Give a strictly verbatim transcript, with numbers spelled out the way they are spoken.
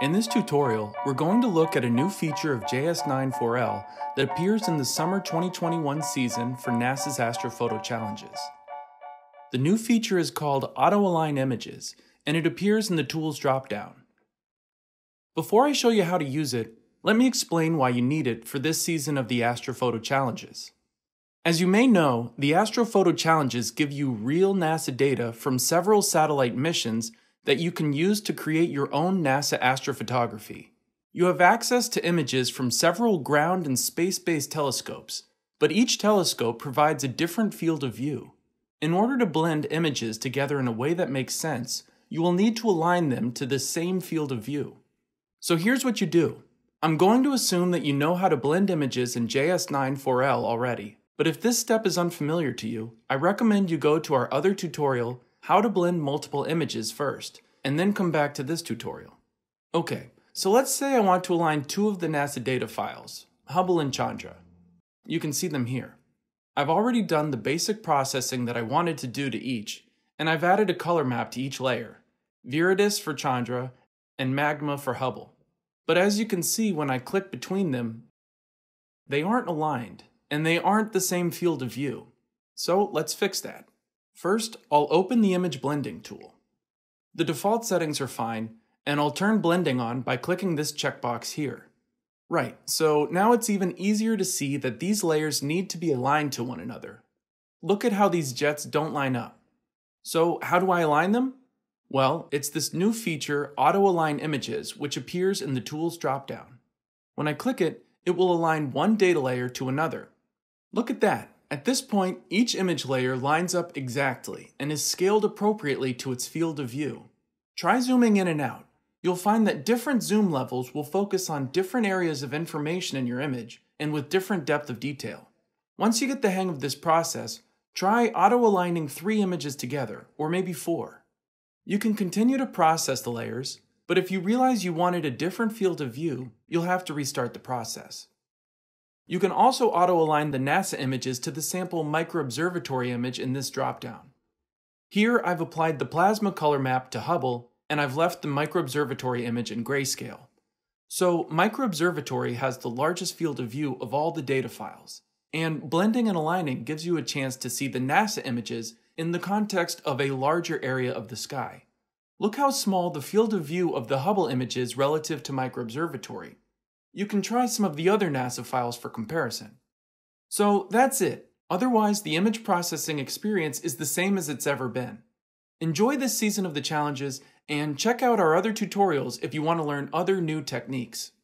In this tutorial, we're going to look at a new feature of J S nine four L that appears in the summer twenty twenty-one season for NASA's Astrophoto challenges. The new feature is called AutoAlign Images, and it appears in the Tools dropdown. Before I show you how to use it, let me explain why you need it for this season of the Astrophoto challenges. As you may know, the Astrophoto challenges give you real NASA data from several satellite missions that you can use to create your own NASA astrophotography. You have access to images from several ground and space-based telescopes, but each telescope provides a different field of view. In order to blend images together in a way that makes sense, you will need to align them to the same field of view. So here's what you do. I'm going to assume that you know how to blend images in J S nine four L already, but if this step is unfamiliar to you, I recommend you go to our other tutorial, How to Blend Multiple Images, first, and then come back to this tutorial. Okay, so let's say I want to align two of the NASA data files, Hubble and Chandra. You can see them here. I've already done the basic processing that I wanted to do to each, and I've added a color map to each layer, Viridis for Chandra and Magma for Hubble. But as you can see when I click between them, they aren't aligned, and they aren't the same field of view. So let's fix that. First, I'll open the Image Blending tool. The default settings are fine, and I'll turn blending on by clicking this checkbox here. Right, so now it's even easier to see that these layers need to be aligned to one another. Look at how these jets don't line up. So how do I align them? Well, it's this new feature, AutoAlign Images, which appears in the Tools dropdown. When I click it, it will align one data layer to another. Look at that. At this point, each image layer lines up exactly and is scaled appropriately to its field of view. Try zooming in and out. You'll find that different zoom levels will focus on different areas of information in your image and with different depth of detail. Once you get the hang of this process, try auto-aligning three images together, or maybe four. You can continue to process the layers, but if you realize you wanted a different field of view, you'll have to restart the process. You can also auto-align the NASA images to the sample MicroObservatory image in this dropdown. Here I've applied the plasma color map to Hubble, and I've left the MicroObservatory image in grayscale. So MicroObservatory has the largest field of view of all the data files, and blending and aligning gives you a chance to see the NASA images in the context of a larger area of the sky. Look how small the field of view of the Hubble image is relative to MicroObservatory. You can try some of the other NASA files for comparison. So that's it. Otherwise, the image processing experience is the same as it's ever been. Enjoy this season of the challenges, and check out our other tutorials if you want to learn other new techniques.